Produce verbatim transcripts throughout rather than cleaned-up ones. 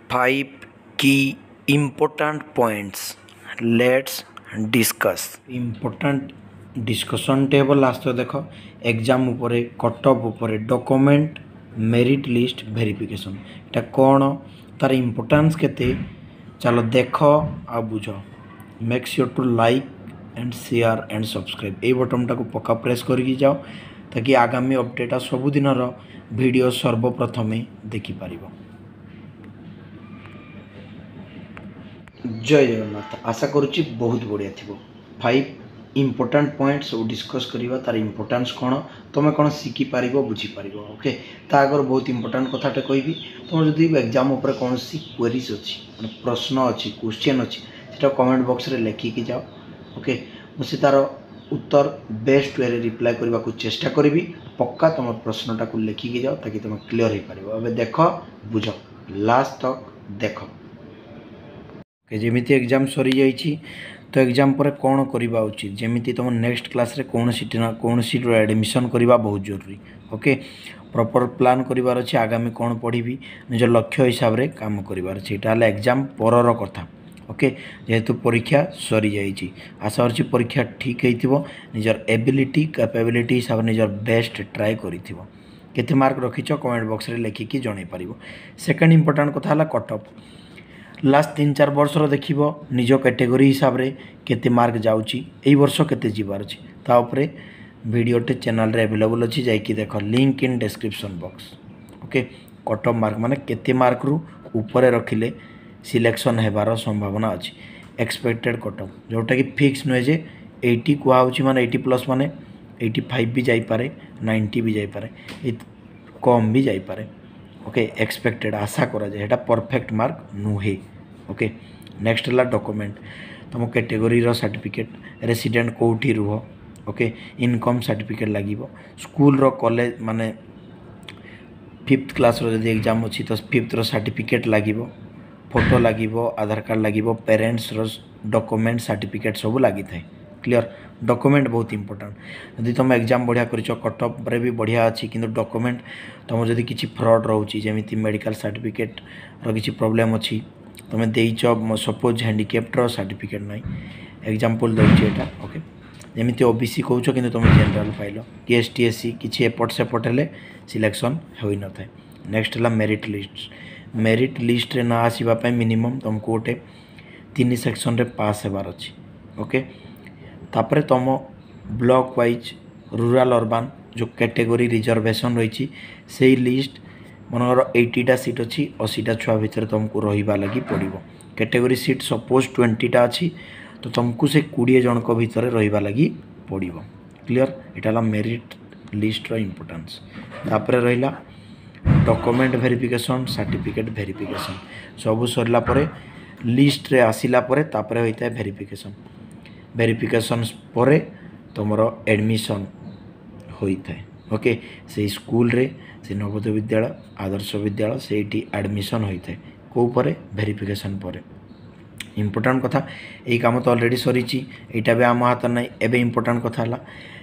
five key important points. Let's discuss. Important discussion table आस्तो देखो exam उपरे cut up उपरे document merit list verification एटा कौन तार इम्पोर्टेंस केते चलो देख आ बुझ make sure to like and share and subscribe a button टाको पक्का प्रेस करके जाओ ताकि आगामी अपडेट सबुदिन वीडियो सर्वप्रथमे देखि पारिबो। जय जगन्नाथ आशा करुच्ची बहुत बढ़िया थी। फाइव इम्पोर्टाट पॉइंट सब डिस्कस करवा तार इम्पोर्टान्स कौन तुम कौन शिखिपार बुझीपार ओके ता आगर बहुत इम्पोर्टाट कथाटे कहबी तुम जब एग्जाम उपर कौन सी क्वेरीज अच्छी प्रश्न अच्छी क्वेश्चन अच्छी से कमेंट बॉक्स रे लेखिकी जाओ ओके मुझे तार उत्तर बेस्ट वे रिप्लाई करने को चेष्टा करी पक्का तुम प्रश्नटा को लेखिकी जाओ ताकि तुम क्लीयर हो पार। अब देख बुझ लास्ट तक देख जमी एग्जाम सरी जाइए तो एग्जाम पर कौन करवा उचित जमी तुम नेक्स्ट क्लास रे कौन सी कौन सी एडमिशन करवा बहुत जरूरी ओके प्रॉपर प्लान करार अच्छे आगामी कौन पढ़ी निज लक्ष्य हिसाब से काम करार अच्छे यहाँ एग्जाम परर कथा ओके जेहेतु परीक्षा सरी जाइए आशा अच्छी परीक्षा ठीक हो निजर एबिलिटी कैपेबिलिटी हिसाब से निजर बेस्ट ट्राए करिथिबो केते मार्क रखिछ कमेंट बॉक्स रे लेखिकी जणै पारिबो। सेकंड इंपोर्टेंट कथा हला कट ऑफ लास्ट तीन चार वर्ष देखिबो निज कैटेगरी हिसाब रे केते मार्क जाउची एई वर्ष केते जीवार अछि ता ऊपर वीडियोटे चैनल रे अवेलेबल अछि जाइकी देखो link in description box okay cut off mark माने केते मार्क रु ऊपर रखिले सिलेक्शन हेबार संभावना अच्छी एक्सपेक्टेड कट ऑफ जोटा कि फिक्स नुहे जे एटी कहूँ माने एटी प्लस माने एटी फाइव भी जाइपे नाइंटी भी जाइपे कम भी जाइपे ओके एक्सपेक्टेड आशा करा जाए एटा परफेक्ट मार्क नुहे ओके। नेक्स्ट है डॉक्यूमेंट तुम कैटेगरी रो सर्टिफिकेट रेसिडेंट कोठी रुह ओके इनकम सर्टिफिकेट लगे स्कूल रो कॉलेज माने फिफ्थ क्लास रो जदि एग्जाम अच्छी तो फिफ्थ रो सर्टिफिकेट लगे फोटो लगे आधार कार्ड लगे पेरेंट्स रो डॉक्यूमेंट सर्टिफिकेट सब लगी थाए क्लियर डॉक्यूमेंट बहुत इंपोर्टेंट यदि तुम एग्जाम बढ़िया कर कट ऑफ रे भी बढ़िया अच्छी कि डॉक्यूमेंट तुम जदि किसी फ्रॉड रोचे जमी मेडिकल सर्टिफिकेट रो किसी प्रॉब्लम अच्छी तुम देच सपोज हैंडिकैप्ड सर्टिफिकेट ना एग्जांपल दूसरी यहाँ ओके जमी ओबीसी कौच कि तुम जनरल पाइल कि एस टी एस सी किसी एपट सेपट हेले सिलेक्शन हो न था। नेक्स्ट है मेरिट लिस्ट मेरिट लिस्ट रे ना आसवाई मिनिमम तुमको गोटे तीन सेक्शन रे पास होबार अच्छी ओके तापर तुम ब्लॉक वाइज रूराल अर्बान जो कैटेगरी रिजर्वेशन रही से लिस्ट मनर एटीटा सीट अच्छी अशीटा छुआ भितर तुमको रहा लगी पड़ो कैटेगरी सीट सपोज ट्वेंटीटा अच्छी तो तुमको से कोड़े जन भितर रहा लगी पड़ो क्लियर यहाँ मेरिट लिस्ट रो इम्पोर्टेंस तापर रहा डॉक्यूमेंट वेरिफिकेशन सर्टिफिकेट वेरिफिकेशन सब सरला परे लिस्ट रे आसिला परे तापरे होता है वेरिफिकेशन वेरिफिकेशन परे तुमर एडमिशन होता है ओके से स्कूल रे से नवोदय विद्यालय आदर्श विद्यालय से एडमिशन होता है कौ परे वेरिफिकेशन परे इम्पोर्टेंट कथा यही काम तो ऑलरेडी सरी यहाँ भी आम हाथ ना एवं इम्पोर्टेंट कथा है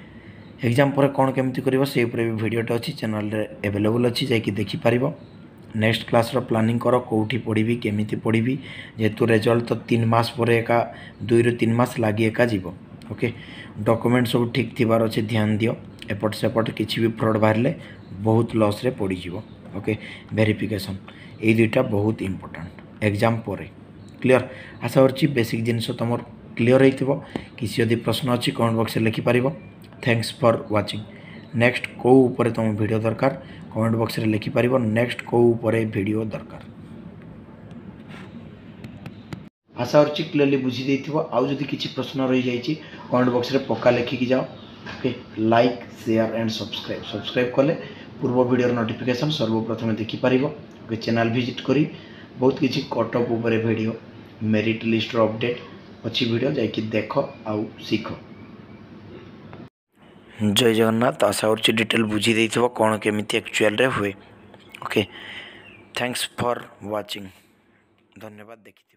एग्जाम पर कौन केमती कर से भिडियोटे अच्छी चैनल रे अवेलेबल अच्छी जाकि देखिपार। नेक्स्ट क्लास रो प्लानिंग कर कौटी पढ़ी केमिति पढ़ी जेहेतु रिजल्ट तो तीन मास पर एका दुई रु तीन मास लगी एका जीव ओके डॉक्यूमेंट सब ठीक थिबार अच्छे ध्यान दियो एपट सेपट किसी भी फ्रॉड बाहर बहुत लॉस रे पड़ी जीव ओके वेरिफिकेशन ये दुईटा बहुत इंपोर्टेंट एग्जाम पर क्लियर आशा करछि बेसिक जिनस तुम क्लियर हो किसी यदि प्रश्न अच्छी कमेंट बॉक्स लिखिपार। थैंक्स फॉर वाचिंग नेक्स्ट कौ ऊपर तुम वीडियो दरकार कमेंट बॉक्स रे लिखिपार नेक्स्ट कौ ऊपर वीडियो दरकार आशा करछि क्लियरली बुझी देइथिबो आउ जदि किछि प्रश्न रही जाइछि कमेंट बॉक्स रे पक्का लिखिकी जाओ okay like share and subscribe subscribe कले पूर्व वीडियो नोटिफिकेशन सर्वप्रथम देखि पारिबो ओके चैनल विजिट करी बहुत किछि कट ऑफ ऊपर वीडियो मेरिट लिस्ट रो अपडेट अच्छी वीडियो जाइकि देख आउ सीख। जय जगन्नाथ आशा करछि डिटेल बुझी देइथिबो कोन केमिति एक्चुअल रे हुए ओके थैंक्स फॉर वाचिंग धन्यवाद देखि।